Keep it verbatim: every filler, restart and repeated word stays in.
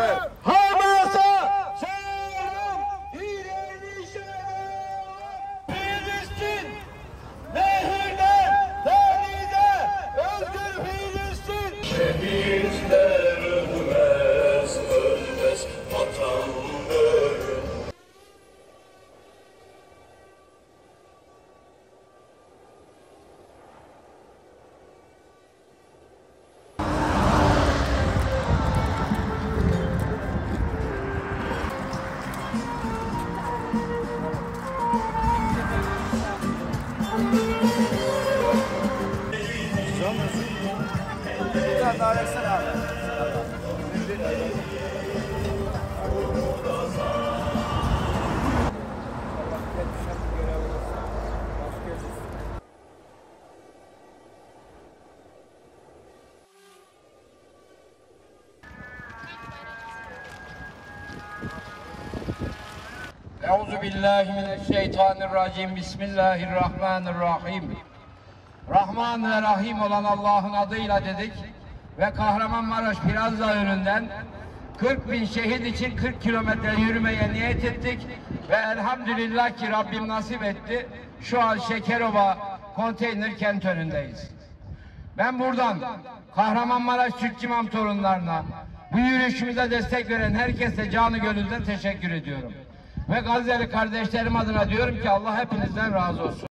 Evet. Hamas'a selam, direnişe Filistin, nehirde, denize, özgür Filistin. Şehitler ölmez, ölmez, vatan ölmez. Bir tane daha versene abi. Euzu billahi mineşşeytanirracim. Bismillahirrahmanirrahim. Rahman ve Rahim olan Allah'ın adıyla dedik ve Kahramanmaraş Pirazza önünden kırk bin şehit için kırk kilometre yürümeye niyet ettik ve elhamdülillah ki Rabbim nasip etti. Şu an Şekerova konteyner kent önündeyiz. Ben buradan Kahramanmaraş Türk İmam torunlarına, bu yürüyüşümüze destek veren herkese canı gönülden teşekkür ediyorum. Ve Gazze'li kardeşlerim adına diyorum ki Allah hepinizden razı olsun.